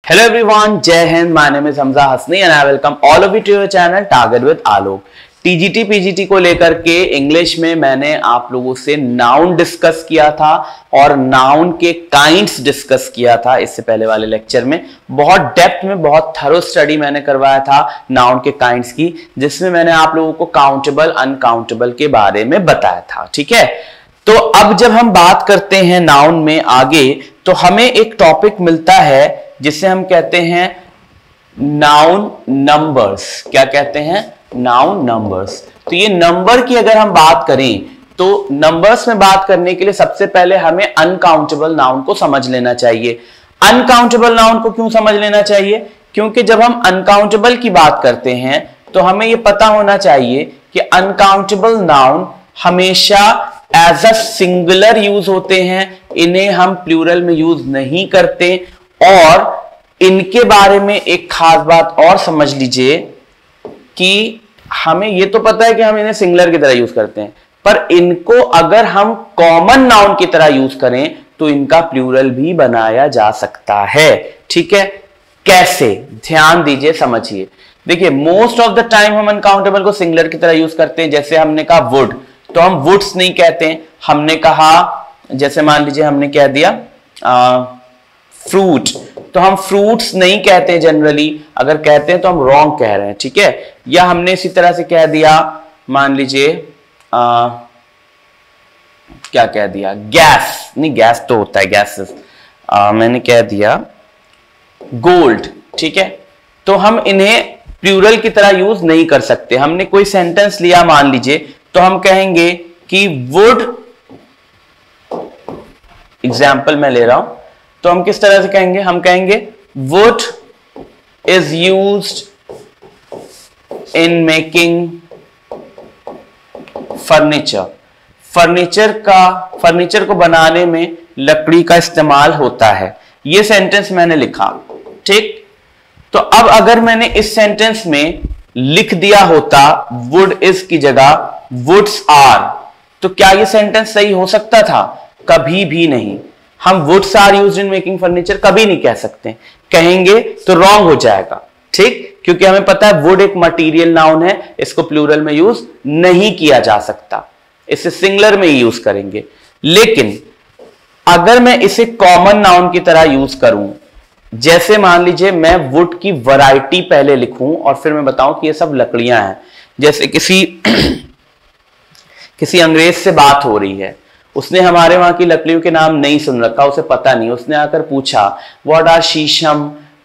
Hello everyone, Jai Hind. My name is Hamza Hasni and I welcome all of you to your channel Target with Alok. TGT PGT को लेकर के English में मैंने आप लोगों से नाउन डिस्कस किया था और नाउन के काइंड्स डिस्कस किया था इससे पहले वाले लेक्चर में। बहुत डेप्थ में बहुत थरो स्टडी मैंने करवाया था नाउन के काइंड्स की, जिसमें मैंने आप लोगों को काउंटेबल अनकाउंटेबल के बारे में बताया था। ठीक है, तो अब जब हम बात करते हैं नाउन में आगे, तो हमें एक टॉपिक मिलता है जिसे हम कहते हैं नाउन नंबर्स। क्या कहते हैं? Noun numbers. तो ये नंबर की अगर हम बात करें तो नंबर्स में बात करने के लिए सबसे पहले हमें अनकाउंटेबल नाउन को समझ लेना चाहिए। अनकाउंटेबल नाउन को क्यों समझ लेना चाहिए? क्योंकि जब हम अनकाउंटेबल की बात करते हैं तो हमें यह पता होना चाहिए कि अनकाउंटेबल नाउन हमेशा एज अ सिंगुलर यूज होते हैं, इन्हें हम प्लूरल में यूज नहीं करते। और इनके बारे में एक खास बात और समझ लीजिए कि हमें यह तो पता है कि हम इन्हें सिंगुलर की तरह यूज करते हैं, पर इनको अगर हम कॉमन नाउन की तरह यूज करें तो इनका प्लूरल भी बनाया जा सकता है। ठीक है, कैसे? ध्यान दीजिए, समझिए। देखिए, मोस्ट ऑफ द टाइम हम अनकाउंटेबल को सिंगुलर की तरह यूज करते हैं। जैसे हमने कहा वुड, तो हम वुड्स नहीं कहते हैं। हमने कहा, जैसे मान लीजिए हमने कह दिया फ्रूट, तो हम फ्रूट्स नहीं कहते हैं जनरली। अगर कहते हैं तो हम रॉन्ग कह रहे हैं। ठीक है, या हमने इसी तरह से कह दिया, मान लीजिए क्या कह दिया, गैस। नहीं, गैस तो होता है गैसेस। मैंने कह दिया गोल्ड। ठीक है, तो हम इन्हें प्लूरल की तरह यूज नहीं कर सकते। हमने कोई सेंटेंस लिया मान लीजिए, तो हम कहेंगे कि वुड, एग्जाम्पल मैं ले रहा हूं, तो हम किस तरह से कहेंगे? हम कहेंगे wood is used in making furniture. Furniture को बनाने में लकड़ी का इस्तेमाल होता है। यह सेंटेंस मैंने लिखा। ठीक, तो अब अगर मैंने इस सेंटेंस में लिख दिया होता वुड इज की जगह वुड्स आर, तो क्या यह सेंटेंस सही हो सकता था? कभी भी नहीं। हम woods are used in making furniture कभी नहीं कह सकते। कहेंगे तो रॉन्ग हो जाएगा। ठीक, क्योंकि हमें पता है वुड एक मटेरियल नाउन है, इसको प्लूरल में यूज नहीं किया जा सकता, इसे सिंगुलर में ही यूज करेंगे। लेकिन अगर मैं इसे कॉमन नाउन की तरह यूज करूं, जैसे मान लीजिए मैं वुड की वैरायटी पहले लिखूं और फिर मैं बताऊं कि ये सब लकड़ियां हैं। जैसे किसी अंग्रेज से बात हो रही है, उसने हमारे वहां की लकड़ियों के नाम नहीं सुन रखा, उसे पता नहीं। उसने आकर पूछा what are sheesham,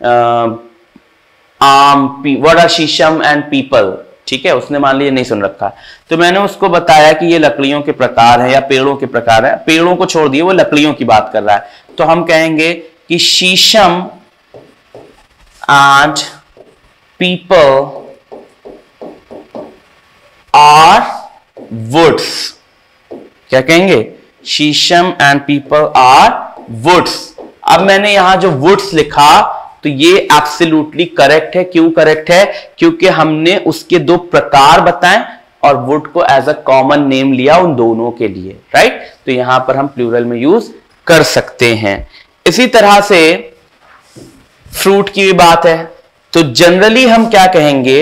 aam, what are sheesham and peepal. ठीक है, उसने मान लीजिए नहीं सुन रखा, तो मैंने उसको बताया कि ये लकड़ियों के प्रकार है या पेड़ों के प्रकार है। पेड़ों को छोड़ दिए, वो लकड़ियों की बात कर रहा है, तो हम कहेंगे कि शीशम एंड पीपल आर वुड्स। क्या कहेंगे? शीशम एंड पीपल आर वुड्स। अब मैंने यहां जो वुड्स लिखा, तो ये एब्सोल्युटली करेक्ट है। क्यों करेक्ट है? क्योंकि हमने उसके दो प्रकार बताए और वुड को एज अ कॉमन नेम लिया उन दोनों के लिए। राइट, तो यहां पर हम प्लूरल में यूज कर सकते हैं। इसी तरह से फ्रूट की भी बात है, तो जनरली हम क्या कहेंगे?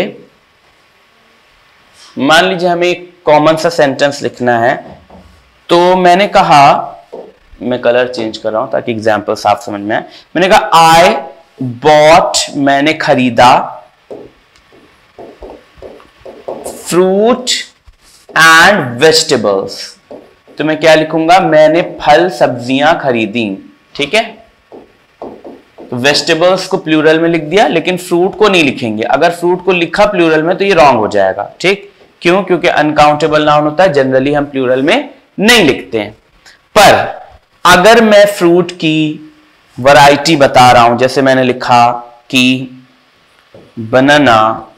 मान लीजिए हमें एक कॉमन सा सेंटेंस लिखना है, तो मैंने कहा, मैं कलर चेंज कर रहा हूं ताकि एग्जाम्पल साफ समझ में आए। मैंने कहा आई बॉट, मैंने खरीदा, फ्रूट एंड वेजिटेबल्स। तो मैं क्या लिखूंगा? मैंने फल सब्जियां खरीदी। ठीक है, तो वेजिटेबल्स को प्लूरल में लिख दिया, लेकिन फ्रूट को नहीं लिखेंगे। अगर फ्रूट को लिखा प्लूरल में तो ये रॉन्ग हो जाएगा। ठीक, क्यों? क्योंकि अनकाउंटेबल नाउन होता है, जनरली हम प्लूरल में नहीं लिखते हैं। पर अगर मैं फ्रूट की वैरायटी बता रहा हूं, जैसे मैंने लिखा कि banana,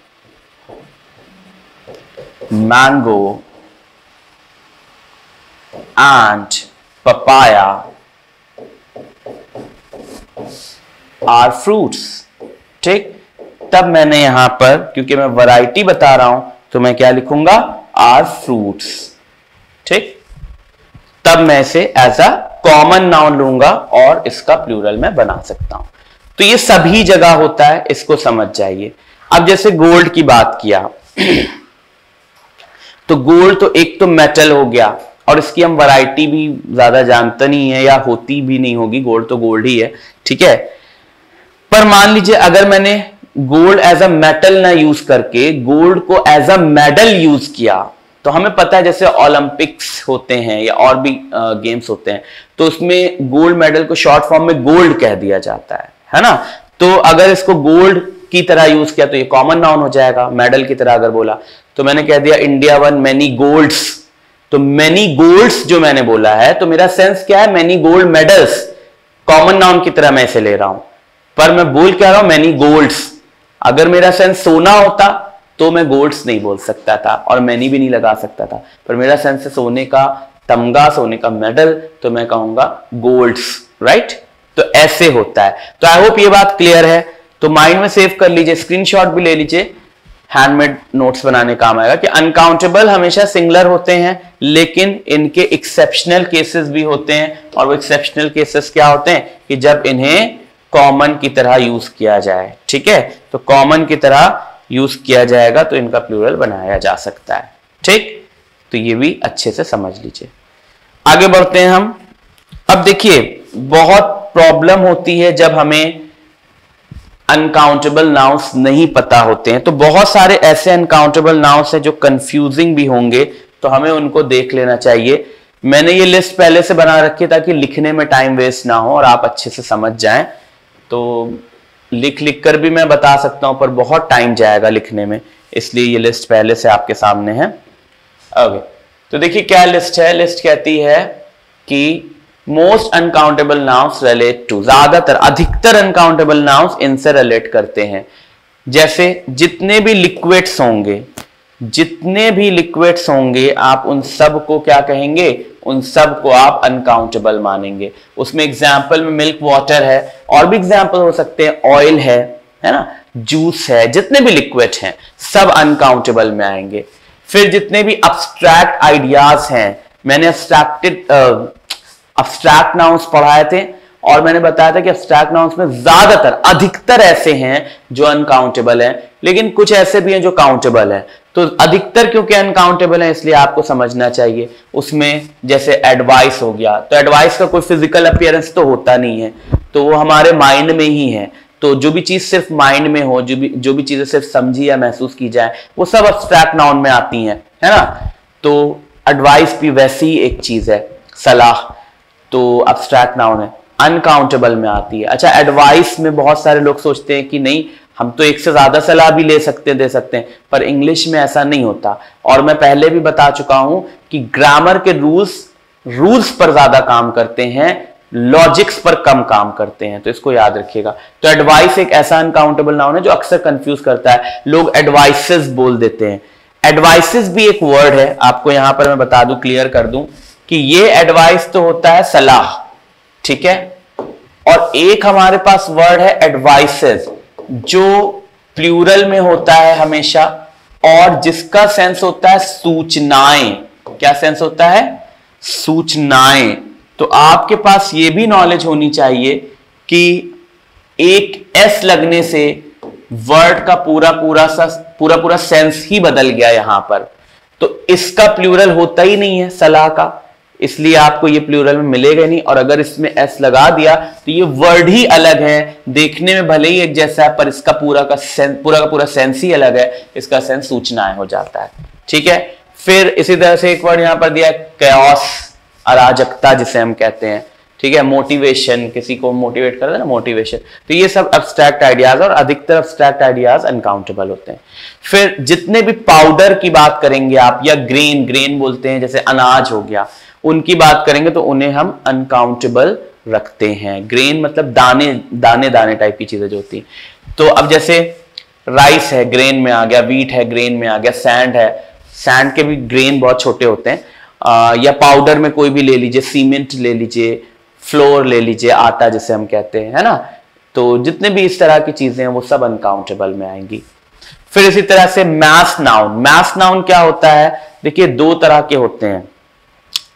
mango and papaya are fruits. ठीक, तब मैंने यहां पर, क्योंकि मैं वैरायटी बता रहा हूं, तो मैं क्या लिखूंगा? Are fruits. ठीक, तब मैं इसे एज अ कॉमन नाउन लूंगा और इसका प्लूरल में बना सकता हूं। तो ये सभी जगह होता है, इसको समझ जाइए। अब जैसे गोल्ड की बात किया तो गोल्ड तो एक तो मेटल हो गया, और इसकी हम वैरायटी भी ज्यादा जानते नहीं है या होती भी नहीं होगी, गोल्ड तो गोल्ड ही है, ठीक है। पर मान लीजिए अगर मैंने गोल्ड एज अ मेटल ना यूज करके गोल्ड को एज अ मेडल यूज किया, तो हमें पता है जैसे ओलंपिक्स होते हैं या और भी गेम्स होते हैं, तो उसमें गोल्ड मेडल को शॉर्ट फॉर्म में गोल्ड कह दिया जाता है ना। तो अगर इसको गोल्ड की तरह यूज किया तो ये कॉमन नाउन हो जाएगा। मेडल की तरह अगर बोला तो मैंने कह दिया इंडिया वन मैनी गोल्ड्स, तो मैनी गोल्ड्स जो मैंने बोला है तो मेरा सेंस क्या है, many gold medals, common noun की तरह मैं इसे ले रहा हूं, पर मैं बोल क्या रहा हूं, मैनी गोल्ड्स। अगर मेरा सेंस सोना होता तो मैं गोल्ड्स नहीं बोल सकता था और मैनी भी नहीं लगा सकता था, पर मेरा सेंस है सोने का तमगा, सोने का मेडल, तो मैं कहूंगा गोल्ड्स, राइट। तो ऐसे होता है। तो आई होप ये बात क्लियर है। तो माइंड में सेव कर लीजिए, स्क्रीनशॉट भी ले लीजिए, हैंडमेड नोट्स बनाने काम आएगा कि अनकाउंटेबल हमेशा सिंगुलर होते हैं, लेकिन इनके एक्सेप्शनल केसेस भी होते हैं। और वो एक्सेप्शनल केसेस क्या होते हैं कि जब इन्हें कॉमन की तरह यूज किया जाए, ठीक है। तो कॉमन की तरह यूज किया जाएगा तो इनका प्लूरल बनाया जा सकता है, ठीक। तो ये भी अच्छे से समझ लीजिए। आगे बढ़ते हैं हम। अब देखिए बहुत प्रॉब्लम होती है जब हमें अनकाउंटेबल नाउन्स नहीं पता होते हैं, तो बहुत सारे ऐसे अनकाउंटेबल नाउन्स हैं जो कंफ्यूजिंग भी होंगे, तो हमें उनको देख लेना चाहिए। मैंने ये लिस्ट पहले से बना रखी है ताकि लिखने में टाइम वेस्ट ना हो और आप अच्छे से समझ जाएं। तो लिख लिख कर भी मैं बता सकता हूं पर बहुत टाइम जाएगा लिखने में, इसलिए ये लिस्ट पहले से आपके सामने है। ओके, तो देखिए क्या लिस्ट है। लिस्ट कहती है कि most uncountable nouns relate to, ज्यादातर अधिकतर अनकाउंटेबल नाउन्स इनसे रिलेट करते हैं। जैसे जितने भी लिक्विड्स होंगे आप उन सब को क्या कहेंगे, उन सब को आप अनकाउंटेबल मानेंगे। उसमें एग्जाम्पल में मिल्क वाटर है, और भी एग्जाम्पल हो सकते हैं, ऑयल है ना, जूस है, जितने भी लिक्विड हैं सब अनकाउंटेबल में आएंगे। फिर जितने भी अब्स्ट्रैक्ट आइडियाज हैं, मैंने अब्स्ट्रैक्ट नाउन्स पढ़ाए थे और मैंने बताया था कि अब्स्ट्रैक्ट नाउन्स में ज्यादातर अधिकतर ऐसे हैं जो अनकाउंटेबल हैं, लेकिन कुछ ऐसे भी हैं जो काउंटेबल हैं। तो अधिकतर क्योंकि अनकाउंटेबल है इसलिए आपको समझना चाहिए। उसमें जैसे एडवाइस हो गया, तो एडवाइस का कोई फिजिकल अपीयरेंस तो होता नहीं है, तो वो हमारे माइंड में ही है। तो जो भी चीज सिर्फ माइंड में हो, जो भी चीजें सिर्फ समझी या महसूस की जाए, वो सब अब्स्ट्रैक्ट नाउन में आती हैं, है ना। तो एडवाइस भी वैसी ही एक चीज है, सलाह, तो अब्स्ट्रैक्ट नाउन है, अनकाउंटेबल में आती है। अच्छा, एडवाइस में बहुत सारे लोग सोचते हैं कि नहीं हम तो एक से ज्यादा सलाह भी दे सकते हैं, पर इंग्लिश में ऐसा नहीं होता। और मैं पहले भी बता चुका हूं कि ग्रामर के रूल्स पर ज्यादा काम करते हैं, लॉजिक्स पर कम काम करते हैं, तो इसको याद रखिएगा। तो एडवाइस एक ऐसा अनकाउंटेबल नाउन है जो अक्सर कंफ्यूज करता है, लोग एडवाइसेस बोल देते हैं। एडवाइसेस भी एक वर्ड है, आपको यहां पर मैं बता दूं, क्लियर कर दूं कि ये एडवाइस तो होता है सलाह, ठीक है, और एक हमारे पास वर्ड है एडवाइसेस जो प्लूरल में होता है हमेशा, और जिसका सेंस होता है सूचनाएं। क्या सेंस होता है? सूचनाएं। तो आपके पास ये भी नॉलेज होनी चाहिए कि एक एस लगने से वर्ड का पूरा सेंस ही बदल गया यहां पर, तो इसका प्लूरल होता ही नहीं है सलाह का, इसलिए आपको ये प्लूरल में मिलेगा नहीं। और अगर इसमें एस लगा दिया तो ये वर्ड ही अलग है, देखने में भले ही एक जैसा है पर इसका पूरा का पूरा सेंस ही अलग है, इसका सेंस सूचनाएं हो जाता है, ठीक है। फिर इसी तरह से एक वर्ड यहां पर दिया है कैओस, अराजकता जिसे हम कहते हैं, ठीक है। मोटिवेशन, किसी को मोटिवेट करता है ना, मोटिवेशन। तो ये सब अब्स्ट्रैक्ट आइडियाज, और अधिकतर अब्स्ट्रैक्ट आइडियाज अनकाउंटेबल होते हैं। फिर जितने भी पाउडर की बात करेंगे आप, या ग्रेन बोलते हैं, जैसे अनाज हो गया, उनकी बात करेंगे तो उन्हें हम अनकाउंटेबल रखते हैं। ग्रेन मतलब दाने टाइप की चीजें जो होती हैं। तो अब जैसे राइस है, ग्रेन में आ गया, वीट है, ग्रेन में आ गया, सैंड है, सैंड के भी ग्रेन बहुत छोटे होते हैं। या पाउडर में कोई भी ले लीजिए, सीमेंट ले लीजिए, फ्लोर ले लीजिए, आटा जिसे हम कहते हैं, है ना। तो जितने भी इस तरह की चीजें हैं वो सब अनकाउंटेबल में आएंगी। फिर इसी तरह से मैस नाउन क्या होता है? देखिए दो तरह के होते हैं,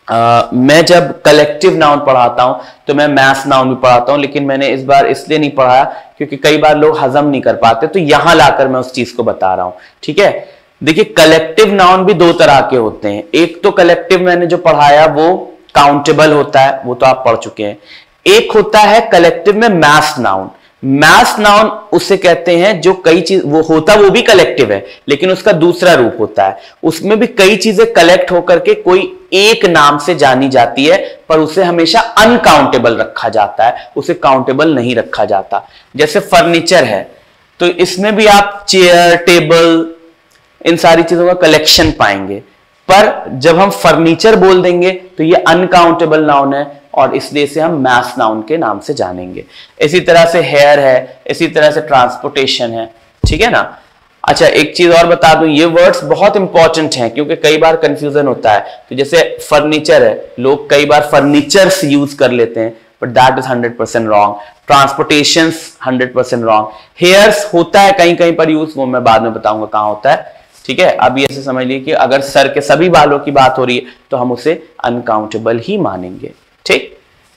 मैं जब कलेक्टिव नाउन पढ़ाता हूं तो मैं मैस नाउन भी पढ़ाता हूं, लेकिन मैंने इस बार इसलिए नहीं पढ़ाया क्योंकि कई बार लोग हजम नहीं कर पाते, तो यहां लाकर मैं उस चीज को बता रहा हूं। ठीक है, देखिए कलेक्टिव नाउन भी दो तरह के होते हैं। एक तो कलेक्टिव मैंने जो पढ़ाया वो काउंटेबल होता है, वो तो आप पढ़ चुके हैं। एक होता है कलेक्टिव में मैस नाउन। मैस नाउन उसे कहते हैं जो कई चीज वो होता, वो भी कलेक्टिव है लेकिन उसका दूसरा रूप होता है। उसमें भी कई चीजें कलेक्ट होकर के कोई एक नाम से जानी जाती है, पर उसे हमेशा अनकाउंटेबल रखा जाता है, उसे काउंटेबल नहीं रखा जाता। जैसे फर्नीचर है तो इसमें भी आप चेयर, टेबल, इन सारी चीजों का कलेक्शन पाएंगे, पर जब हम फर्नीचर बोल देंगे तो ये अनकाउंटेबल नाउन है और इसलिए इसे हम मैस नाउन के नाम से जानेंगे। इसी तरह से हेयर है, इसी तरह से ट्रांसपोर्टेशन है। ठीक है ना। अच्छा, एक चीज और बता दूं, ये वर्ड्स बहुत इंपॉर्टेंट हैं क्योंकि कई बार कंफ्यूजन होता है। तो जैसे फर्नीचर है, लोग कई बार फर्नीचर्स यूज कर लेते हैं, but that is 100% wrong. Transportation 100% wrong. Hairs होता है कहीं कहीं पर यूज, वो मैं बाद में बताऊंगा कहां होता है। ठीक है, अब ये समझ लीजिए कि अगर सर के सभी बालों की बात हो रही है तो हम उसे अनकाउंटेबल ही मानेंगे। ठीक।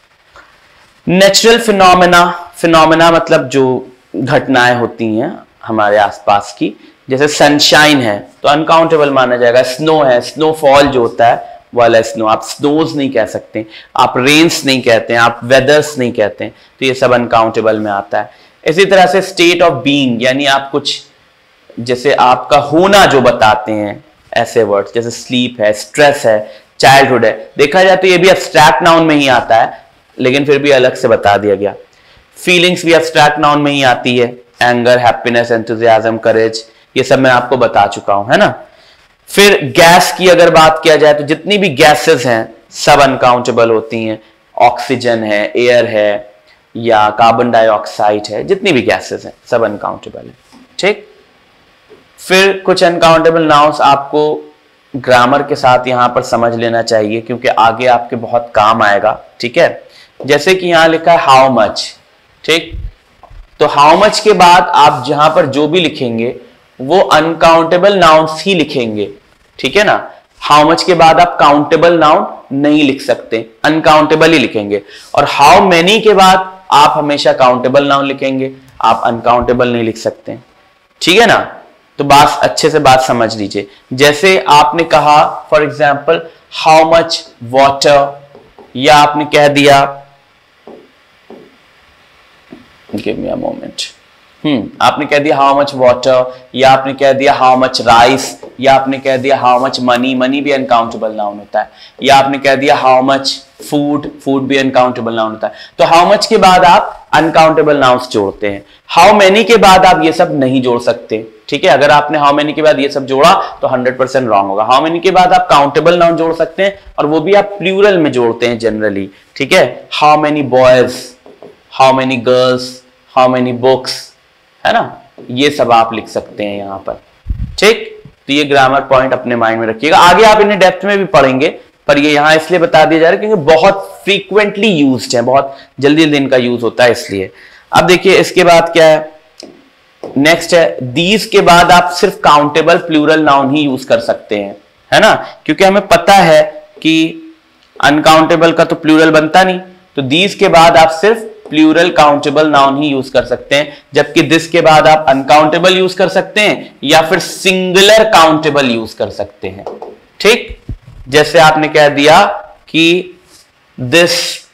नेचुरल फिनोमेना, फिनोमेना मतलब जो घटनाएं होती हैं हमारे आसपास की, जैसे सनशाइन है तो अनकाउंटेबल माना जाएगा। स्नो है, स्नोफॉल जो होता है वाला स्नो, आप स्नोज नहीं कह सकते, आप रेन्स नहीं कहते हैं, आप वेदर्स नहीं कहते हैं, तो ये सब अनकाउंटेबल में आता है। इसी तरह से स्टेट ऑफ बीइंग, यानी आप कुछ जैसे आपका होना जो बताते हैं, ऐसे वर्ड्स जैसे स्लीप है, स्ट्रेस है, चाइल्डहुड है। देखा जाए तो ये भी एब्स्ट्रैक्ट नाउन में ही आता है, लेकिन फिर भी अलग से बता दिया गया। फीलिंग्स भी एब्स्ट्रैक्ट नाउन में ही आती है, एंगर, हैप्पीनेस, एंथुसियाज्म, करेज, ये सब मैं आपको बता चुका हूं, है ना। फिर गैस की अगर बात किया जाए तो जितनी भी गैसेस हैं सब अनकाउंटेबल होती हैं। ऑक्सीजन है, एयर है, या कार्बन डाइऑक्साइड है, जितनी भी गैसेस हैं सब अनकाउंटेबल है। ठीक। फिर कुछ अनकाउंटेबल नाउन्स आपको ग्रामर के साथ यहां पर समझ लेना चाहिए क्योंकि आगे आपके बहुत काम आएगा। ठीक है, जैसे कि यहां लिखा है हाउ मच। ठीक, तो हाउ मच के बाद आप जहां पर जो भी लिखेंगे वो अनकाउंटेबल नाउन्स ही लिखेंगे। ठीक है ना। हाउ मच के बाद आप काउंटेबल नाउन नहीं लिख सकते, अनकाउंटेबल ही लिखेंगे। और हाउ मेनी के बाद आप हमेशा काउंटेबल नाउन लिखेंगे, आप अनकाउंटेबल नहीं लिख सकते। ठीक है ना। तो बात अच्छे से बात समझ लीजिए। जैसे आपने कहा for example how much water, या आपने कह दिया गिव मी अ मोमेंट, आपने कह दिया हाउ मच वाटर, या आपने कह दिया हाउ मच राइस, या आपने कह दिया हाउ मच मनी, मनी भी अनकाउंटेबल नाउन होता है, या आपने कह दिया हाउ मच फूड, फूड भी अनकाउंटेबल नाउन होता है। तो हाउ मच के बाद आप अनकाउंटेबल नाउन्स जोड़ते हैं। हाउ मेनी के बाद आप ये सब नहीं जोड़ सकते। ठीक है, अगर आपने हाउ मेनी के बाद ये सब जोड़ा तो 100% रॉन्ग होगा। हाउ मेनी के बाद आप काउंटेबल नाउन जोड़ सकते हैं और वो भी आप प्लूरल में जोड़ते हैं जनरली। ठीक है, how many boys, how many girls, how many books, है ना, ये सब आप लिख सकते हैं यहां पर। ठीक, तो ये ग्रामर पॉइंट अपने माइंड में रखिएगा। आगे आप इन्हें डेप्थ में भी पढ़ेंगे, पर ये यहां इसलिए बता दिया जा रहा है क्योंकि बहुत फ्रीक्वेंटली यूज्ड है, बहुत जल्दी जल्दी इनका यूज होता है इसलिए। अब देखिए इसके बाद क्या है, नेक्स्ट है दीज के बाद आप सिर्फ काउंटेबल प्लूरल नाउन ही यूज कर सकते हैं, है ना, क्योंकि हमें पता है कि अनकाउंटेबल का तो प्लूरल बनता नहीं, तो दीज के बाद आप सिर्फ प्लूरल काउंटेबल नाउन ही यूज कर सकते हैं, जबकि दिस के बाद आप अनकाउंटेबल यूज कर सकते हैं या फिर सिंगुलर काउंटेबल यूज कर सकते हैं। ठीक, जैसे आपने कह दिया कि this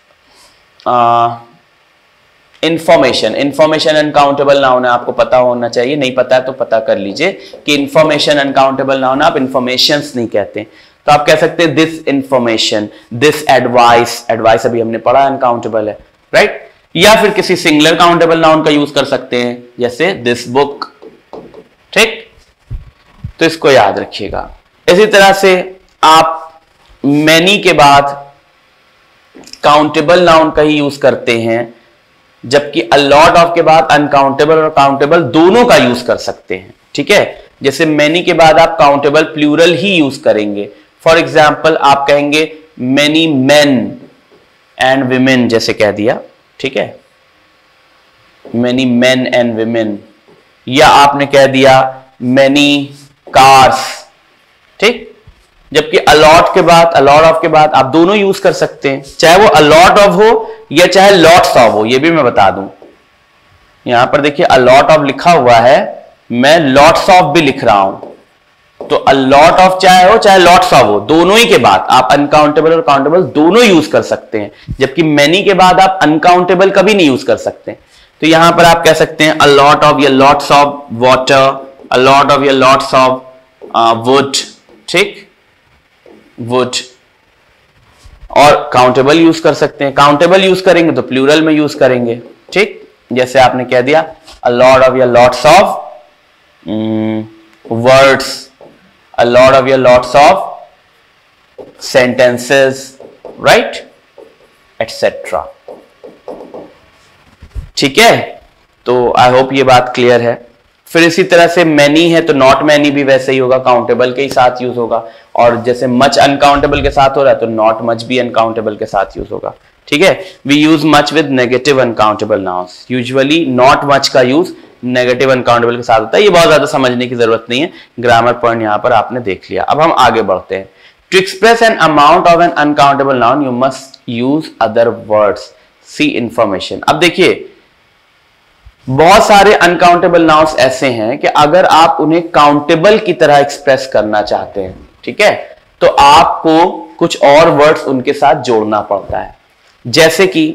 information, information uncountable noun है, आपको पता होना चाहिए, नहीं पता है तो पता कर लीजिए कि इंफॉर्मेशन अनकाउंटेबल नाउन, आप इंफॉर्मेशंस नहीं कहते, तो आप कह सकते हैं this information, this advice, advice अभी हमने पढ़ा अनकाउंटेबल है, राइट। या फिर किसी सिंगुलर काउंटेबल नाउन का यूज कर सकते हैं जैसे दिस बुक। ठीक, तो इसको याद रखिएगा। इसी तरह से आप मैनी के बाद काउंटेबल नाउन का ही यूज करते हैं, जबकि अ लॉट ऑफ के बाद अनकाउंटेबल और काउंटेबल दोनों का यूज कर सकते हैं। ठीक है, जैसे मैनी के बाद आप काउंटेबल प्लूरल ही यूज करेंगे। फॉर एग्जाम्पल आप कहेंगे मैनी मेन एंड विमेन, जैसे कह दिया। ठीक है, मैनी मेन एंड विमेन, या आपने कह दिया मैनी कार्स। ठीक, जबकि अलॉट के बाद, अलॉट ऑफ के बाद आप दोनों यूज कर सकते हैं, चाहे वो अलॉट ऑफ हो या चाहे लॉट्स ऑफ हो। ये भी मैं बता दूं, यहां पर देखिए अलॉट ऑफ लिखा हुआ है, मैं लॉट्स ऑफ भी लिख रहा हूं, तो अलॉट ऑफ चाहे हो चाहे लॉट्स ऑफ हो, दोनों ही के बाद आप अनकाउंटेबल और काउंटेबल दोनों यूज कर सकते हैं, जबकि मैनी के बाद आप अनकाउंटेबल कभी नहीं यूज कर सकते। तो यहां पर आप कह सकते हैं अ लॉट ऑफ या lots of water, a lot of या लॉट्स ऑफ वुड, ठीक, वुड। और काउंटेबल यूज कर सकते हैं, काउंटेबल यूज करेंगे तो प्लूरल में यूज करेंगे, ठीक, जैसे आपने कह दिया अ लॉट ऑफ या lots of words, a lot of your lots of sentences, right, etc. ठीक है, तो आई होप ये बात क्लियर है। फिर इसी तरह से many है तो not many भी वैसे ही होगा, काउंटेबल के ही साथ यूज होगा, और जैसे much अनकाउंटेबल के साथ हो रहा है तो not much भी अनकाउंटेबल के साथ यूज होगा, ठीक है। we use much with negative uncountable nouns, usually not much का यूज नेगेटिव अनकाउंटेबल के साथ होता है। ये बहुत ज्यादा समझने की जरूरत नहीं है, ग्रामर पॉइंट यहां पर आपने देख लिया। अब हम आगे बढ़ते हैं। To express an amount of an uncountable noun you must use other words, see information. अब देखिए बहुत सारे अनकाउंटेबल नाउन्स ऐसे हैं कि अगर आप उन्हें काउंटेबल की तरह एक्सप्रेस करना चाहते हैं, ठीक है, तो आपको कुछ और वर्ड्स उनके साथ जोड़ना पड़ता है। जैसे कि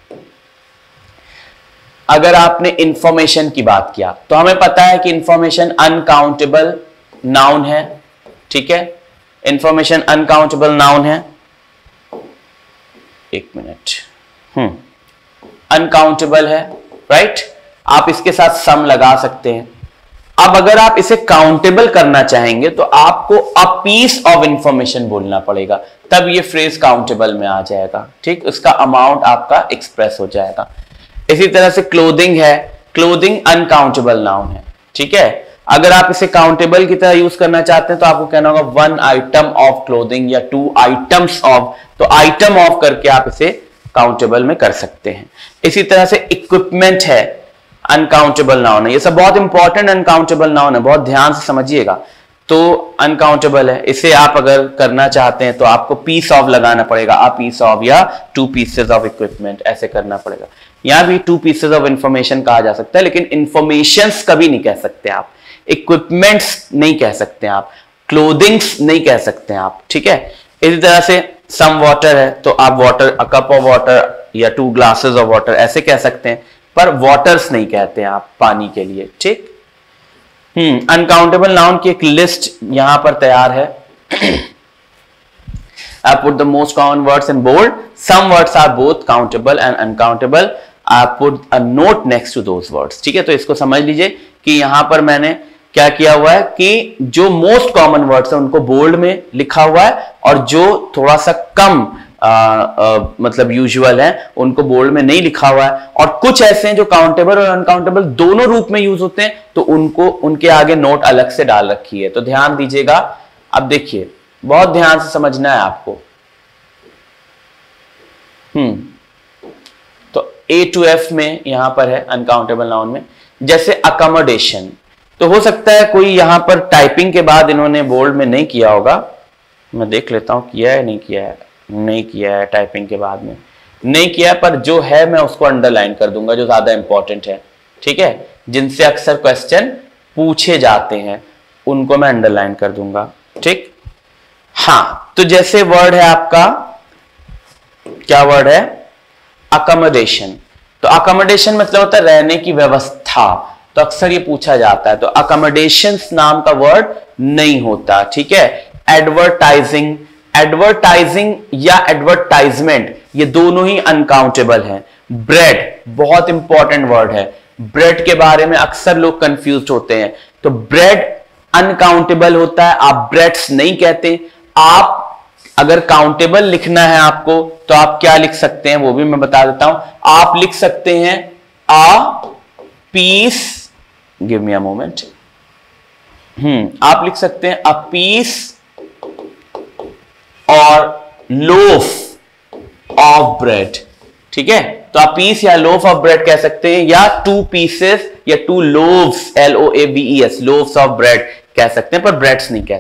अगर आपने इंफॉर्मेशन की बात किया तो हमें पता है कि इंफॉर्मेशन अनकाउंटेबल नाउन है, ठीक है, इंफॉर्मेशन अनकाउंटेबल नाउन है। एक मिनट, अनकाउंटेबल है, राइट, आप इसके साथ सम लगा सकते हैं। अब अगर आप इसे काउंटेबल करना चाहेंगे तो आपको अ पीस ऑफ इंफॉर्मेशन बोलना पड़ेगा, तब ये फ्रेज काउंटेबल में आ जाएगा, ठीक, उसका अमाउंट आपका एक्सप्रेस हो जाएगा। इसी तरह से क्लोथिंग है, क्लोथिंग अनकाउंटेबल नाउन है, ठीक है, अगर आप इसे काउंटेबल की तरह यूज करना चाहते हैं तो आपको कहना होगा वन आइटम ऑफ क्लोथिंग या टू आइटम्स ऑफ, तो आइटम ऑफ करके आप इसे काउंटेबल में कर सकते हैं। इसी तरह से इक्विपमेंट है, अनकाउंटेबल नाउन है, ये सब बहुत इंपॉर्टेंट अनकाउंटेबल नाउन है, बहुत ध्यान से समझिएगा। तो अनकाउंटेबल है, इसे आप अगर करना चाहते हैं तो आपको पीस ऑफ लगाना पड़ेगा, अ पीस ऑफ या टू पीसेस ऑफ इक्विपमेंट, ऐसे करना पड़ेगा। यहां भी टू पीसेस ऑफ इंफॉर्मेशन कहा जा सकता है, लेकिन इंफॉर्मेशंस कभी नहीं कह सकते आप, इक्विपमेंट्स नहीं कह सकते आप, क्लोथिंग्स नहीं कह सकते आप, ठीक है। इसी तरह से सम वाटर है तो आप water, a cup of water या टू ग्लासेस ऑफ वाटर ऐसे कह सकते हैं, पर वाटर्स नहीं कहते हैं आप पानी के लिए, ठीक। अनकाउंटेबल नाउन की एक लिस्ट यहां पर तैयार है। I put the most common words in bold. Some words are both countable and uncountable. I put a note next to those words. ठीक है, तो इसको समझ लीजिए कि यहां पर मैंने क्या किया हुआ है कि जो मोस्ट कॉमन वर्ड्स है उनको बोल्ड में लिखा हुआ है, और जो थोड़ा सा कम मतलब यूजुअल है उनको बोल्ड में नहीं लिखा हुआ है। और कुछ ऐसे हैं जो काउंटेबल और अनकाउंटेबल दोनों रूप में यूज होते हैं, तो उनको उनके आगे नोट अलग से डाल रखी है, तो ध्यान दीजिएगा। अब देखिए बहुत ध्यान से समझना है आपको। तो A to F में यहां पर है अनकाउंटेबल नाउन में, जैसे अकोमोडेशन, तो हो सकता है कोई यहां पर टाइपिंग के बाद इन्होंने बोल्ड में नहीं किया होगा, मैं देख लेता हूं किया है नहीं किया है, नहीं किया है, टाइपिंग के बाद में नहीं किया है, पर जो है मैं उसको अंडरलाइन कर दूंगा जो ज्यादा इंपॉर्टेंट है, ठीक है, जिनसे अक्सर क्वेश्चन पूछे जाते हैं उनको मैं अंडरलाइन कर दूंगा, ठीक। हाँ, तो जैसे वर्ड है आपका, क्या वर्ड है, अकोमोडेशन। तो अकोमोडेशन मतलब होता है रहने की व्यवस्था, तो अक्सर ये पूछा जाता है, तो अकोमोडेशंस नाम का वर्ड नहीं होता, ठीक है। एडवर्टाइजिंग, एडवर्टाइजिंग या एडवर्टाइजमेंट, ये दोनों ही अनकाउंटेबल हैं। ब्रेड बहुत इंपॉर्टेंट वर्ड है, ब्रेड के बारे में अक्सर लोग कंफ्यूज होते हैं, तो ब्रेड अनकाउंटेबल होता है, आप ब्रेड्स नहीं कहते। आप अगर काउंटेबल लिखना है आपको तो आप क्या लिख सकते हैं वो भी मैं बता देता हूं, आप लिख सकते हैं a piece, give me a moment, आप लिख सकते हैं अ पीस और लोफ ऑफ ब्रेड, ठीक है। तो आप पीस या लोफ ऑफ ब्रेड कह सकते हैं, या टू पीसेस या two loaves, LOAVES, loaves of bread कह सकते हैं, पर ब्रेड्स नहीं कहते हैं।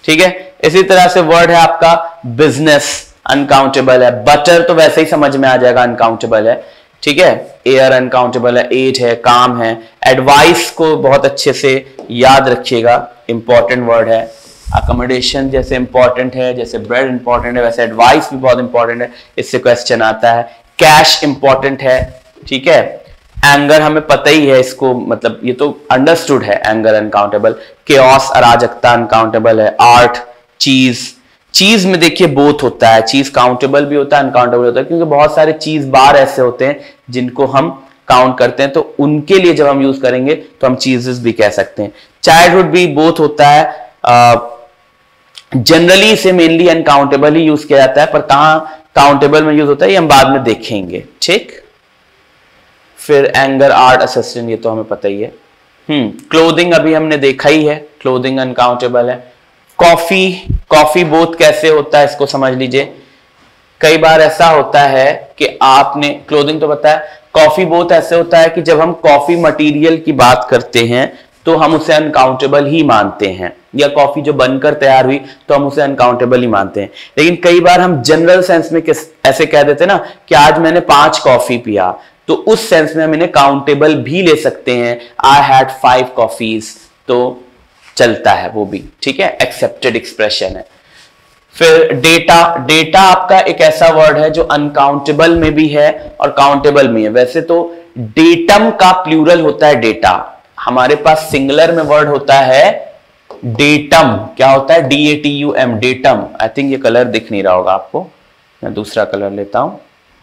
ठीक है। इसी तरह से वर्ड है आपका बिजनेस, अनकाउंटेबल है। बटर तो वैसे ही समझ में आ जाएगा, अनकाउंटेबल है, ठीक है। एयर अनकाउंटेबल है, एज है, काम है। एडवाइस को बहुत अच्छे से याद रखिएगा, इंपॉर्टेंट वर्ड है। अकोमोडेशन जैसे इंपॉर्टेंट है, जैसे ब्रेड इंपॉर्टेंट है, वैसे एडवाइस भी बहुत इंपॉर्टेंट है, इससे क्वेश्चन आता है। कैश इंपॉर्टेंट है, ठीक है। एंगर हमें पता ही है, इसको मतलब ये तो अंडरस्टूड है, एंगर अनकाउंटेबल। केओस अराजकता अनकाउंटेबल है। आर्ट, चीज में देखिए बोथ होता है, चीज काउंटेबल भी होता है, अनकाउंटेबल होता है, क्योंकि बहुत सारे चीज बार ऐसे होते हैं जिनको हम काउंट करते हैं, तो उनके लिए जब हम यूज करेंगे तो हम चीजेस भी कह सकते हैं। चाइल्डहुड भी बोथ होता है। जनरली इसे मेनली अनकाउंटेबल ही यूज किया जाता है, पर कहां काउंटेबल में यूज होता है ये हम बाद में देखेंगे, ठीक। फिर एंगर, आर्ट, असिस्टेंट, ये तो हमें पता ही है। क्लोथिंग अभी हमने देखा ही है, क्लोथिंग अनकाउंटेबल है। कॉफी बोथ कैसे होता है इसको समझ लीजिए। कई बार ऐसा होता है कि आपने, क्लोथिंग तो पता है, कॉफी बोथ ऐसे होता है कि जब हम कॉफी मटेरियल की बात करते हैं तो हम उसे अनकाउंटेबल ही मानते हैं, या कॉफी जो बनकर तैयार हुई तो हम उसे अनकाउंटेबल ही मानते हैं। लेकिन कई बार हम जनरल सेंस में ऐसे कह देते हैं ना कि आज मैंने 5 कॉफी पिया, तो उस सेंस में हम इन्हें काउंटेबल भी ले सकते हैं। आई हैड 5 कॉफीज, तो चलता है वो भी, ठीक है, एक्सेप्टेड एक्सप्रेशन है। फिर डेटा आपका एक ऐसा वर्ड है जो अनकाउंटेबल में भी है और काउंटेबल में है। वैसे तो डेटम का प्लूरल होता है डेटा, हमारे पास सिंगुलर में वर्ड होता है डेटम। क्या होता है? DATUM, datum. आई थिंक ये कलर दिख नहीं रहा होगा आपको, मैं दूसरा कलर लेता हूं।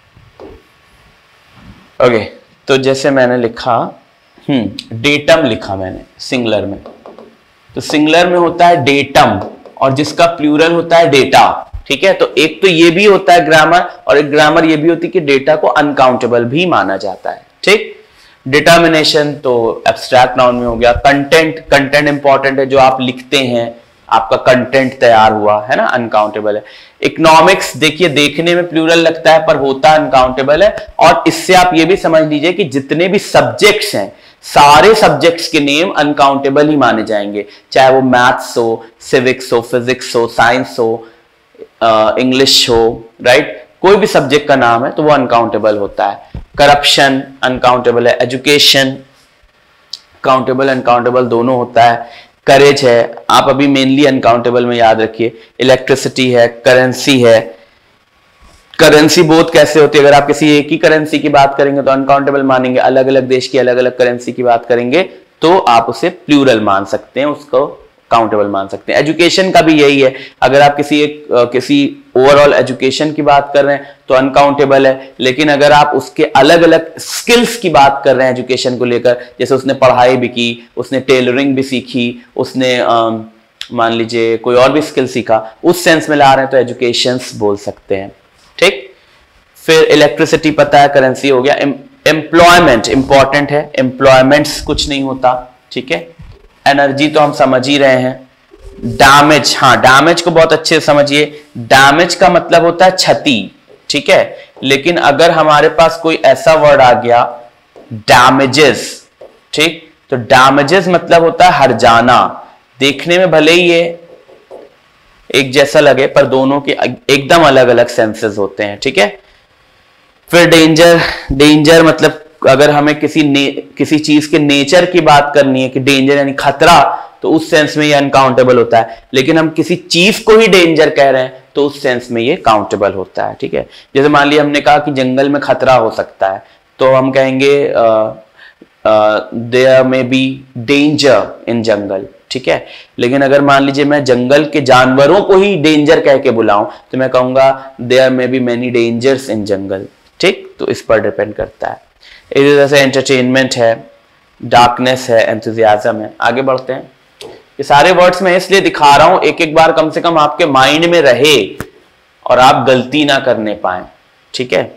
ओके, तो जैसे मैंने लिखा, डेटम लिखा मैंने सिंगुलर में, तो सिंगुलर में होता है डेटम और जिसका प्लूरल होता है डेटा, ठीक है। तो एक तो ये भी होता है ग्रामर, और एक ग्रामर ये भी होती है कि डेटा को अनकाउंटेबल भी माना जाता है, ठीक। डिटर्मिनेशन तो एब्स्ट्रैक्ट नाउन में हो गया। कंटेंट इंपॉर्टेंट है, जो आप लिखते हैं, आपका कंटेंट तैयार हुआ है ना, अनकाउंटेबल है। इकोनॉमिक्स देखिए देखने में प्लूरल लगता है पर होता अनकाउंटेबल है, और इससे आप ये भी समझ लीजिए कि जितने भी सब्जेक्ट्स हैं सारे सब्जेक्ट्स के नेम अनकाउंटेबल ही माने जाएंगे, चाहे वो मैथ्स हो, सिविक्स हो, फिजिक्स हो, साइंस हो, इंग्लिश हो, राइट। कोई भी सब्जेक्ट का नाम है तो वो अनकाउंटेबल होता है। करप्शन अनकाउंटेबल है। एजुकेशन काउंटेबल अनकाउंटेबल दोनों होता है। करेज है, आप अभी मेनली अनकाउंटेबल में याद रखिए। इलेक्ट्रिसिटी है, करेंसी है। करेंसी बोथ कैसे होती है? अगर आप किसी एक ही करेंसी की बात करेंगे तो अनकाउंटेबल मानेंगे, अलग अलग देश की अलग अलग करेंसी की बात करेंगे तो आप उसे प्लूरल मान सकते हैं, उसको काउंटेबल मान सकते हैं। एजुकेशन का भी यही है, अगर आप किसी ओवरऑल एजुकेशन की बात कर रहे हैं तो अनकाउंटेबल है, लेकिन अगर आप उसके अलग अलग स्किल्स की बात कर रहे हैं एजुकेशन को लेकर, जैसे उसने पढ़ाई भी की, उसने टेलरिंग भी सीखी, उसने मान लीजिए कोई और भी स्किल सीखा, उस सेंस में ला रहे हैं तो एजुकेशंस बोल सकते हैं, ठीक। फिर इलेक्ट्रिसिटी पता है, करेंसी हो गया। एम्प्लॉयमेंट इंपॉर्टेंट है, एम्प्लॉयमेंट्स कुछ नहीं होता, ठीक है। एनर्जी तो हम समझ ही रहे हैं। डैमेज, हाँ डैमेज को बहुत अच्छे से समझिए। डैमेज का मतलब होता है क्षति, ठीक है। लेकिन अगर हमारे पास कोई ऐसा वर्ड आ गया डैमेजेस, ठीक, तो डैमेजेस मतलब होता है हर जाना। देखने में भले ही ये एक जैसा लगे पर दोनों के एकदम अलग अलग सेंसेस होते हैं, ठीक है। फिर डेंजर मतलब अगर हमें किसी चीज के नेचर की बात करनी है कि डेंजर यानी खतरा, तो उस सेंस में ये अनकाउंटेबल होता है। लेकिन हम किसी चीज को ही डेंजर कह रहे हैं तो उस सेंस में ये काउंटेबल होता है, ठीक है। जैसे मान लिया हमने कहा कि जंगल में खतरा हो सकता है, तो हम कहेंगे there may be danger in jungle, ठीक है। लेकिन अगर मान लीजिए मैं जंगल के जानवरों को ही डेंजर कह के बुलाऊं तो मैं कहूंगा there may be many dangers in jungle, ठीक। तो इस पर डिपेंड करता है। इसी तरह से एंटरटेनमेंट है, डार्कनेस है, एंथुजियाज्म है। आगे बढ़ते हैं। ये सारे वर्ड्स मैं इसलिए दिखा रहा हूं एक एक बार कम से कम आपके माइंड में रहे और आप गलती ना करने पाए, ठीक है।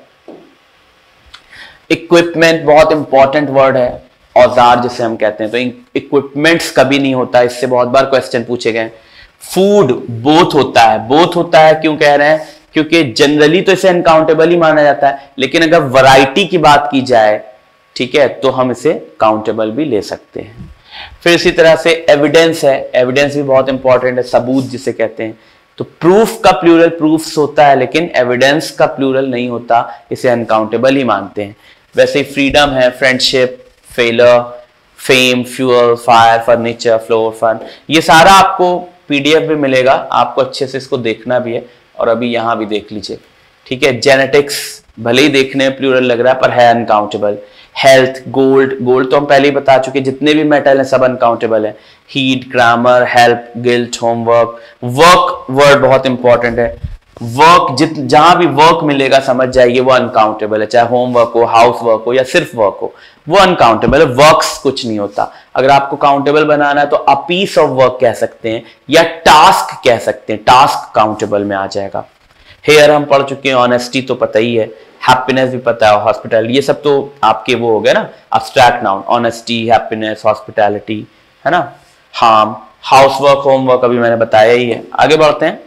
इक्विपमेंट बहुत इंपॉर्टेंट वर्ड है, औजार जिसे हम कहते हैं, तो इक्विपमेंट्स कभी नहीं होता, इससे बहुत बार क्वेश्चन पूछे गए। फूड बोथ होता है, बोथ होता है क्यों कह रहे हैं? क्योंकि जनरली तो इसे अनकाउंटेबल ही माना जाता है, लेकिन अगर वैरायटी की बात की जाए, ठीक है, तो हम इसे काउंटेबल भी ले सकते हैं। फिर इसी तरह से एविडेंस है, एविडेंस भी बहुत इंपॉर्टेंट है, सबूत जिसे कहते हैं। तो प्रूफ का प्लूरल प्रूफ्स होता है, लेकिन एविडेंस का प्लूरल नहीं होता, इसे अनकाउंटेबल ही मानते हैं। वैसे ही फ्रीडम है, friendship, failure, fame, fuel, fire, furniture, floor, fun, ये सारा आपको पीडीएफ में मिलेगा, आपको अच्छे से इसको देखना भी है और अभी यहां भी देख लीजिए, ठीक है। जेनेटिक्स भले ही देखने में प्लूरल लग रहा है पर है अनकाउंटेबल। हेल्थ, गोल्ड, गोल्ड तो हम पहले ही बता चुके, जितने भी मेटल हैं सब अनकाउंटेबल है। Heat, grammar, help, guilt, homework. Work word बहुत इंपॉर्टेंट है, वर्क जहां भी वर्क मिलेगा समझ जाइए वो अनकाउंटेबल है, चाहे होमवर्क हो, हाउस वर्क हो या सिर्फ वर्क हो, वो अनकाउंटेबल है। वर्क्स कुछ नहीं होता। अगर आपको काउंटेबल बनाना है तो अ पीस ऑफ वर्क कह सकते हैं या टास्क कह सकते हैं, टास्क काउंटेबल में आ जाएगा। हेयर हम पढ़ चुके हैं, ऑनेस्टी तो पता ही है, हैप्पीनेस भी पता है, हॉस्पिटैलिटी, ये सब तो आपके वो हो गए ना abstract noun, honesty, happiness, hospitality, है ना। हार्म, हाउसवर्क, होमवर्क अभी मैंने बताया ही है। आगे बढ़ते हैं।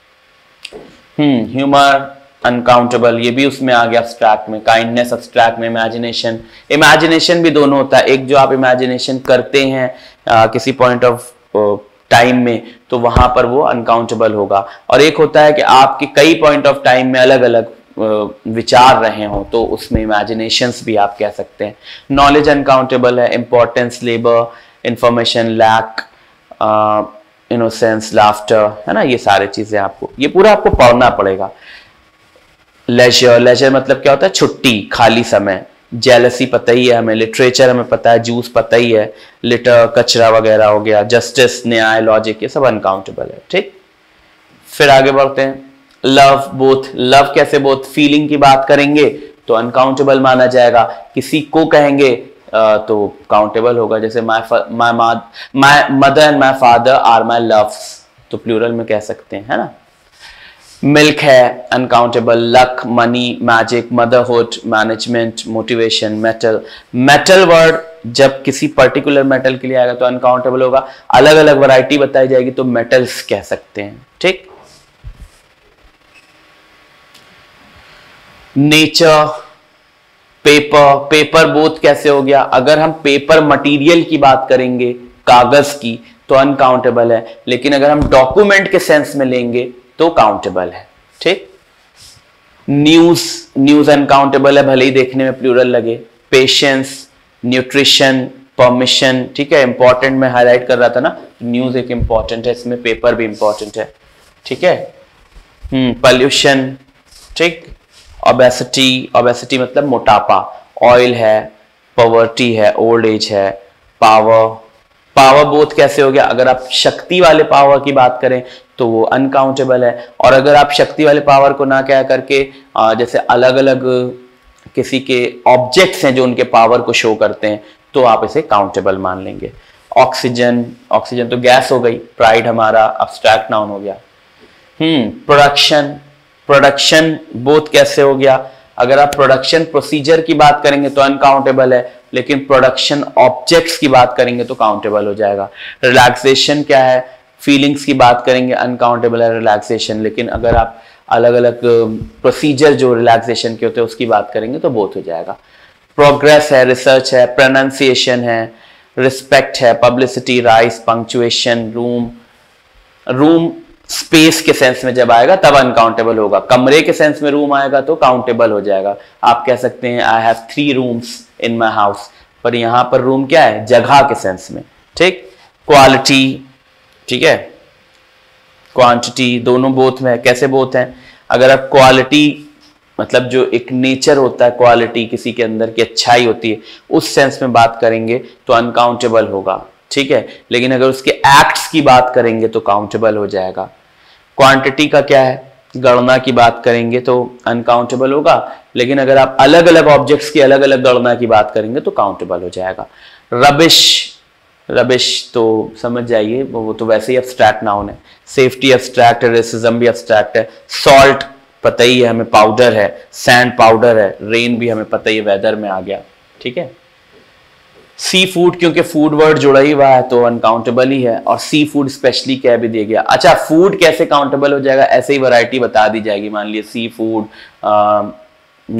ह्यूमर अनकाउंटेबल, ये भी उसमें आ गया एब्स्ट्रैक्ट में। काइंडनेस एब्स्ट्रैक्ट में। इमेजिनेशन, इमेजिनेशन भी दोनों होता है, एक जो आप इमेजिनेशन करते हैं किसी पॉइंट ऑफ टाइम में तो वहां पर वो अनकाउंटेबल होगा, और एक होता है कि आपके कई पॉइंट ऑफ टाइम में अलग अलग विचार रहे हो तो उसमें इमेजिनेशंस भी आप कह सकते हैं। नॉलेज अनकाउंटेबल है। Importance, labour, information, lack, innocence, laughter, है ना, ये सारी चीजें आपको, ये पूरा आपको पढ़ना पड़ेगा। लेजर, लेजर मतलब क्या होता है, छुट्टी, खाली समय। जेलसी पता ही है हमें, लिटरेचर हमें पता है, जूस पता ही है, लिटर, कचरा वगैरह हो गया, जस्टिस, न्याय, लॉजिक, ये सब अनकाउंटेबल है, ठीक। फिर आगे बढ़ते हैं। लव, बोथ, लव कैसे, बोथ, फीलिंग की बात करेंगे तो अनकाउंटेबल माना जाएगा, किसी को कहेंगे तो काउंटेबल होगा। जैसे my mother and my father are my loves, तो प्लूरल में कह सकते हैं, है ना। मिल्क है uncountable. Luck, money, magic, motherhood, management, motivation, metal. Metal word जब किसी पर्टिकुलर मेटल के लिए आएगा तो अनकाउंटेबल होगा, अलग अलग वैरायटी बताई जाएगी तो मेटल्स कह सकते हैं, ठीक। नेचर, पेपर, पेपर बोथ कैसे हो गया, अगर हम पेपर मटेरियल की बात करेंगे, कागज की, तो अनकाउंटेबल है, लेकिन अगर हम डॉक्यूमेंट के सेंस में लेंगे तो काउंटेबल है, ठीक। न्यूज, न्यूज अनकाउंटेबल है भले ही देखने में प्लूरल लगे। पेशेंस, न्यूट्रिशन, परमिशन, ठीक है। इंपॉर्टेंट में हाईलाइट कर रहा था ना, न्यूज एक इंपॉर्टेंट है, इसमें पेपर भी इंपॉर्टेंट है, ठीक है। पॉल्यूशन, ठीक। ओबेसिटी, ओबेसिटी मतलब मोटापा। ऑयल है, पॉवर्टी है, ओल्ड एज है। पावर, पावर बोथ कैसे हो गया, अगर आप शक्ति वाले पावर की बात करें तो वो अनकाउंटेबल है, और अगर आप शक्ति वाले पावर को ना कह करके जैसे अलग अलग किसी के ऑब्जेक्ट्स हैं जो उनके पावर को शो करते हैं तो आप इसे काउंटेबल मान लेंगे। ऑक्सीजन, ऑक्सीजन तो गैस हो गई। प्राइड हमारा एब्स्ट्रैक्ट नाउन हो गया। प्रोडक्शन, प्रोडक्शन बोथ कैसे हो गया, अगर आप प्रोडक्शन प्रोसीजर की बात करेंगे तो अनकाउंटेबल है, लेकिन प्रोडक्शन ऑब्जेक्ट्स की बात करेंगे तो काउंटेबल हो जाएगा। रिलैक्सेशन क्या है, फीलिंग्स की बात करेंगे अनकाउंटेबल है रिलैक्सेशन, लेकिन अगर आप अलग अलग प्रोसीजर जो रिलैक्सेशन के होते हैं उसकी बात करेंगे तो बोथ हो जाएगा। प्रोग्रेस है, रिसर्च है, प्रोनाउंसिएशन है, रिस्पेक्ट है, publicity, rice, punctuation, room, room space के सेंस में जब आएगा तब अनकाउंटेबल होगा, कमरे के सेंस में रूम आएगा तो काउंटेबल हो जाएगा। आप कह सकते हैं I have 3 rooms in my house, पर यहां पर रूम क्या है, जगह के सेंस में, ठीक। क्वालिटी, ठीक है, क्वांटिटी, दोनों बोथ में, कैसे बोथ हैं, अगर आप क्वालिटी मतलब जो एक नेचर होता है, क्वालिटी किसी के अंदर की अच्छाई होती है, उस सेंस में बात करेंगे तो अनकाउंटेबल होगा, ठीक है। लेकिन अगर उसके एक्ट्स की बात करेंगे तो काउंटेबल हो जाएगा। क्वांटिटी का क्या है, गणना की बात करेंगे तो अनकाउंटेबल होगा, लेकिन अगर आप अलग अलग ऑब्जेक्ट्स की अलग अलग गणना की बात करेंगे तो काउंटेबल हो जाएगा। रबिश, रबिश तो समझ जाइए वो तो वैसे ही एब्स्ट्रैक्ट नाउन है। सेफ्टी एब्स्ट्रैक्ट है, रेसिज्म भी एब्स्ट्रैक्ट है। सॉल्ट पता ही है हमें, पाउडर है। सैंड पाउडर है। रेन भी हमें पता ही है, वेदर में आ गया, ठीक है। सी फूड, क्योंकि फूड वर्ड जुड़ा ही हुआ है तो अनकाउंटेबल ही है, और सी फूड स्पेशली कह भी दिया गया। अच्छा, फूड कैसे काउंटेबल हो जाएगा, ऐसे ही वैरायटी बता दी जाएगी, मान लीजिए seafood,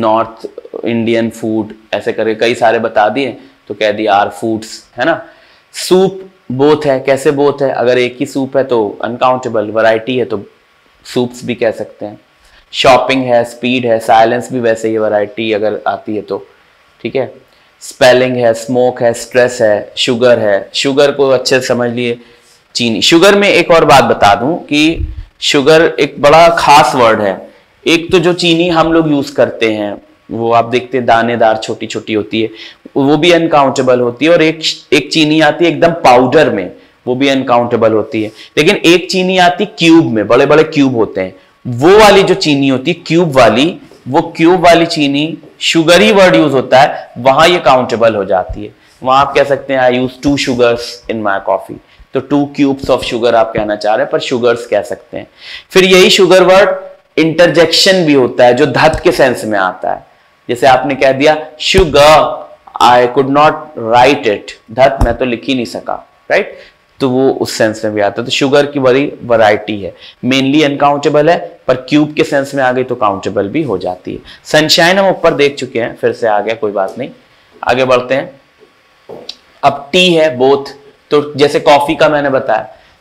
north Indian food, ऐसे करके कई सारे बता दिए तो कह दिया आर फूड्स, है ना। सूप बोथ है, कैसे बोथ है? अगर एक ही सूप है तो अनकाउंटेबल, वैरायटी है तो सूप्स भी कह सकते हैं। शॉपिंग है, स्पीड है, साइलेंस भी वैसे ही वैरायटी अगर आती है तो, ठीक है। स्पेलिंग है, स्मोक है, स्ट्रेस है, शुगर है, शुगर को अच्छे से समझ लिए, चीनी। शुगर में एक और बात बता दूं कि शुगर एक बड़ा खास वर्ड है। एक तो जो चीनी हम लोग यूज करते हैं वो आप देखते हैं दानेदार छोटी छोटी होती है, वो भी अनकाउंटेबल होती है, और एक चीनी आती है एकदम पाउडर में, वो भी अनकाउंटेबल होती है। लेकिन एक चीनी आती क्यूब में, बड़े बड़े क्यूब होते हैं, वो वाली जो चीनी होती है क्यूब वाली, वो क्यूब वाली चीनी, शुगर ही वर्ड यूज होता है, वहां ये काउंटेबल हो जाती है। वहां आप कह सकते हैं I use 2 sugars in my coffee, तो 2 क्यूब्स ऑफ शुगर आप कहना चाह रहे हैं, पर शुगर्स कह सकते हैं। फिर यही शुगर वर्ड इंटरजेक्शन भी होता है जो धत के सेंस में आता है। जैसे आपने कह दिया sugar, I could not write it, धत मैं तो लिख ही नहीं सका, राइट, तो वो उस सेंस में भी आता है। तो शुगर की बड़ी वैरायटी है, मेनली अनकाउंटेबल है, पर क्यूब के सेंस में आ गई तो काउंटेबल भी हो जाती है। सनशाइन हम ऊपर देख चुके हैं, फिर से आ गया, कोई बात नहीं, आगे बढ़ते हैं। अब टी है, बोथ, तो जैसे कॉफी का मैंने बताया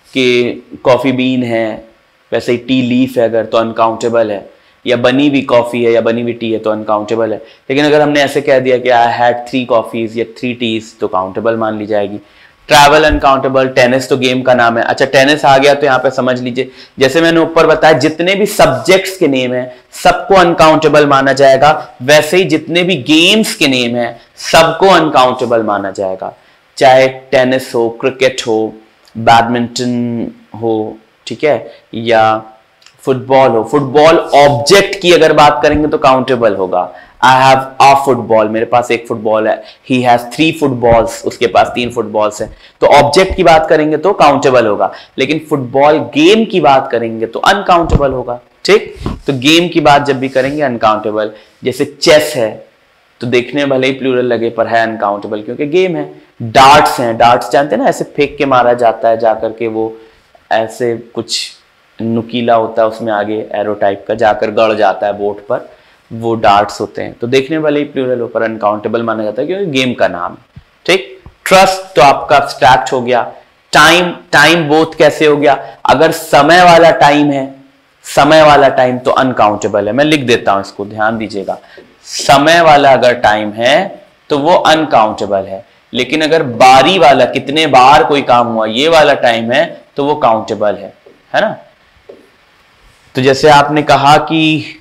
कि कॉफी बीन है, वैसे ही टी लीफ है अगर तो अनकाउंटेबल है, या बनी हुई कॉफी है या बनी हुई टी है तो अनकाउंटेबल है। लेकिन अगर हमने ऐसे कह दिया कि आई हैड 3 कॉफीज या 3 टीज तो काउंटेबल मान ली जाएगी। ट्रैवल अनकाउंटेबल, टेनिस तो गेम का नाम है। अच्छा, टेनिस आ गया तो यहाँ पे समझ लीजिए, जैसे मैंने ऊपर बताया जितने भी सब्जेक्ट्स के नेम है सबको अनकाउंटेबल माना जाएगा, वैसे ही जितने भी गेम्स के नेम है सबको अनकाउंटेबल माना जाएगा, चाहे टेनिस हो, क्रिकेट हो, बैडमिंटन हो, ठीक है, या फुटबॉल हो। फुटबॉल ऑब्जेक्ट की अगर बात करेंगे तो काउंटेबल होगा। आई हैव अ फुटबॉल, मेरे पास एक फुटबॉल है। ही हैज 3 फुटबॉल्स, उसके पास 3 फुटबॉल्स हैं। तो ऑब्जेक्ट की बात करेंगे तो काउंटेबल होगा, लेकिन फुटबॉल गेम की बात करेंगे तो अनकाउंटेबल होगा, ठीक। तो गेम की बात जब भी करेंगे अनकाउंटेबल। जैसे चेस है तो देखने में भले ही प्लूरल लगे पर है अनकाउंटेबल क्योंकि गेम है। डार्ट्स हैं, डार्ट्स जानते हैं ना, ऐसे फेंक के मारा जाता है जाकर के, वो ऐसे कुछ नुकीला होता है, उसमें आगे एरो टाइप का जाकर गड़ जाता है बोर्ड पर, वो डार्ट्स होते हैं। तो देखने वाले ही प्लूरल हो पर अनकाउंटेबल माना जाता है क्योंकि गेम का नाम है, ठीक। ट्रस्ट तो आपका एब्स्ट्रैक्ट हो गया। टाइम, टाइम बोथ कैसे हो गया? अगर समय वाला टाइम है, समय वाला टाइम तो अनकाउंटेबल है। मैं लिख देता हूं इसको, ध्यान दीजिएगा। समय वाला अगर टाइम है तो वो अनकाउंटेबल है, लेकिन अगर बारी वाला, कितने बार कोई काम हुआ, ये वाला टाइम है तो वो काउंटेबल है ना। तो जैसे आपने कहा कि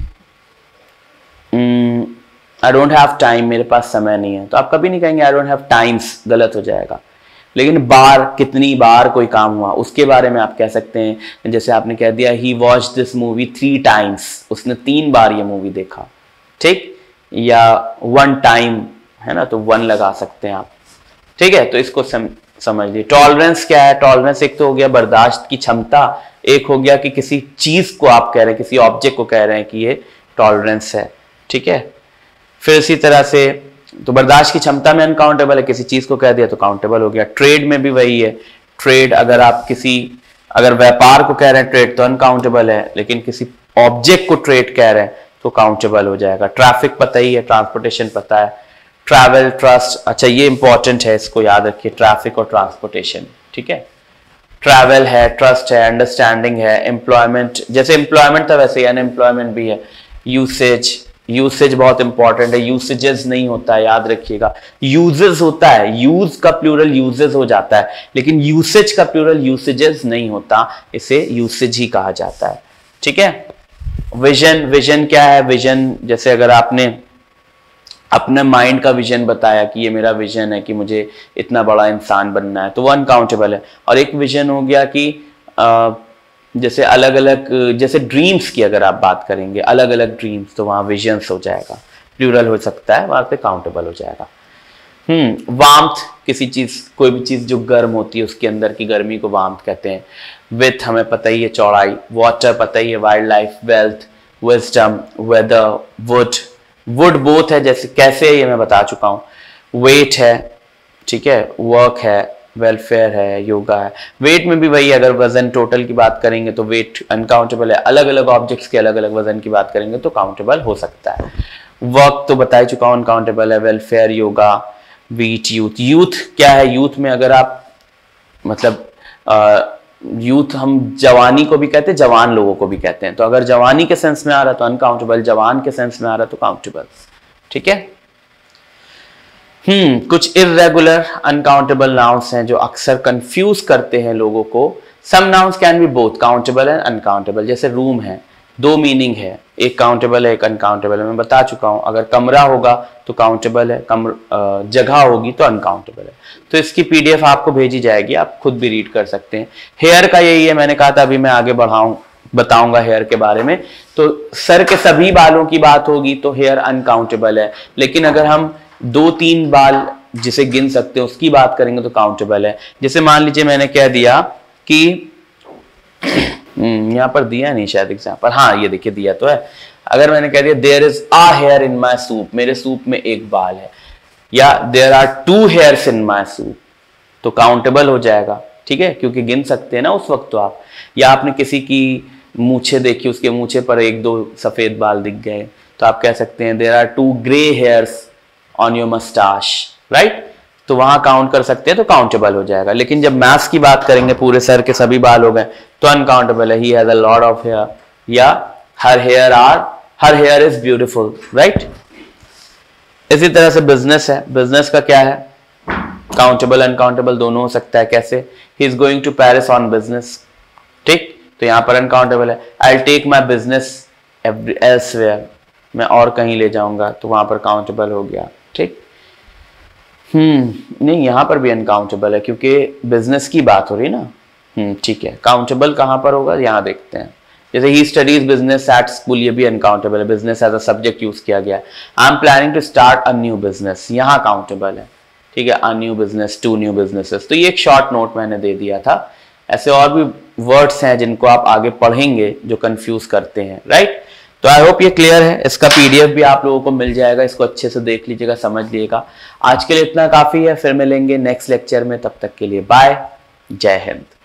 आई डोंट हैव टाइम, मेरे पास समय नहीं है, तो आप कभी नहीं कहेंगे आई डोंट हैव टाइम्स, गलत हो जाएगा। लेकिन बार, कितनी बार कोई काम हुआ, उसके बारे में आप कह सकते हैं। जैसे आपने कह दिया he watched this movie 3 times, उसने 3 बार ये मूवी देखा, ठीक। या 1 टाइम है ना, तो 1 लगा सकते हैं आप, ठीक है। तो इसको समझ लीजिए। टॉलरेंस क्या है? टॉलरेंस एक तो हो गया बर्दाश्त की क्षमता, एक हो गया कि किसी चीज को आप कह रहे हैं, किसी ऑब्जेक्ट को कह रहे हैं कि ये टॉलरेंस है, ठीक है। फिर इसी तरह से तो बर्दाश्त की क्षमता में अनकाउंटेबल है, किसी चीज को कह दिया तो काउंटेबल हो गया। ट्रेड में भी वही है। ट्रेड अगर आप अगर व्यापार को कह रहे हैं ट्रेड तो अनकाउंटेबल है, लेकिन किसी ऑब्जेक्ट को ट्रेड कह रहे हैं तो काउंटेबल हो जाएगा। ट्रैफिक पता ही है, ट्रांसपोर्टेशन पता है। ट्रैवल, ट्रस्ट, अच्छा ये इंपॉर्टेंट है, इसको याद रखिए, ट्रैफिक और ट्रांसपोर्टेशन, ठीक है। ट्रैवल है, ट्रस्ट है, अंडरस्टैंडिंग है, एम्प्लॉयमेंट, जैसे एम्प्लॉयमेंट था वैसे ही अनएम्प्लॉयमेंट भी है। यूसेज, यूसेज बहुत इंपॉर्टेंट है, यूसेजेस नहीं होता है, याद रखिएगा। यूजेस होता है, यूज का प्लूरल यूजेस हो जाता है, लेकिन यूसेज का प्लूरल यूसेजेस नहीं होता, इसे यूसेज ही कहा जाता है, ठीक है। विजन, विजन क्या है? विजन जैसे अगर आपने अपने माइंड का विजन बताया कि ये मेरा विजन है कि मुझे इतना बड़ा इंसान बनना है, तो वो अनकाउंटेबल है। और एक विजन हो गया कि जैसे अलग अलग, जैसे ड्रीम्स की अगर आप बात करेंगे, अलग अलग ड्रीम्स, तो वहां विजन्स हो जाएगा, प्लूरल हो सकता है, वहां पे काउंटेबल हो जाएगा। वार्मथ, किसी चीज, कोई भी चीज जो गर्म होती है उसके अंदर की गर्मी को वार्मथ कहते हैं। विथ हमें पता ही है, चौड़ाई। वाटर पता ही है, wildlife. Wealth, wisdom, weather, wood, wood both है, जैसे कैसे ये मैं बता चुका हूं। वेट है, ठीक है, वर्क है, वेलफेयर है, योगा है। वेट में भी वही, अगर वजन टोटल की बात करेंगे तो वेट अनकाउंटेबल है, अलग अलग ऑब्जेक्ट्स के अलग अलग वजन की बात करेंगे तो काउंटेबल हो सकता है। वर्क तो बता चुका हूं अनकाउंटेबल है। Welfare, yoga, wheat, youth. Youth क्या है? यूथ में अगर आप मतलब यूथ हम जवानी को भी कहते हैं, जवान लोगों को भी कहते हैं। तो अगर जवानी के सेंस में आ रहा तो अनकाउंटेबल, जवान के सेंस में आ रहा तो काउंटेबल। ठीक है। कुछ इर्रेगुलर अनकाउंटेबल नाउन्स हैं जो अक्सर कंफ्यूज करते हैं लोगों को। Some nouns can be both countable and uncountable. जैसे रूम है, दो मीनिंग है, एक काउंटेबल है एक अनकाउंटेबल है। मैं बता चुका हूं, अगर कमरा होगा तो काउंटेबल है, जगह होगी तो अनकाउंटेबल है। तो इसकी पीडीएफ आपको भेजी जाएगी, आप खुद भी रीड कर सकते हैं। हेयर का यही है, मैंने कहा था अभी मैं आगे बताऊंगा हेयर के बारे में। तो सर के सभी बालों की बात होगी तो हेयर अनकाउंटेबल है, लेकिन अगर हम 2-3 बाल जिसे गिन सकते हैं उसकी बात करेंगे तो काउंटेबल है। जैसे मान लीजिए मैंने कह दिया कि यहां पर दिया नहीं शायद एग्जाम्पल, हाँ ये देखिए दिया तो है। अगर मैंने कह दिया there is a hair in my soup, मेरे सूप में एक बाल है, या there are 2 hairs in my soup, तो काउंटेबल हो जाएगा। ठीक है, क्योंकि गिन सकते हैं ना उस वक्त तो आप। या आपने किसी की मूछे देखी, उसके मूछे पर 1-2 सफेद बाल दिख गए तो आप कह सकते हैं there are 2 grey hairs on your moustache, right. तो वहां काउंट कर सकते हैं तो काउंटेबल हो जाएगा। लेकिन जब मैथ्स की बात करेंगे, पूरे सर के सभी बाल हो गए तो अनकाउंटेबल है। He has a lot of hair, या her hair is beautiful, right. इसी तरह से बिजनेस है, बिजनेस का क्या है, काउंटेबल अनकाउंटेबल दोनों हो सकता है। कैसे, he is going to Paris on business, ठीक, तो यहां पर अनकाउंटेबल है। I take my business elsewhere, मैं और कहीं ले जाऊंगा तो वहां पर काउंटेबल हो गया। ठीक, नहीं यहां पर भी अनकाउंटेबल है क्योंकि बिजनेस की बात हो रही ना। ठीक है, काउंटेबल कहां पर होगा यहां देखते हैं। जैसे he studies business at school, ये भी अनकाउंटेबल है, business as a subject use किया गया है। I am planning to start a new business, यहां काउंटेबल है। ठीक है, a new business, 2 new businesses. तो ये एक शॉर्ट नोट मैंने दे दिया था। ऐसे और भी वर्ड्स हैं जिनको आप आगे पढ़ेंगे जो कंफ्यूज करते हैं, राइट। तो आई होप ये क्लियर है। इसका पीडीएफ भी आप लोगों को मिल जाएगा, इसको अच्छे से देख लीजिएगा, समझ लीजिएगा। आज के लिए इतना काफी है, फिर मिलेंगे नेक्स्ट लेक्चर में। तब तक के लिए बाय, जय हिंद।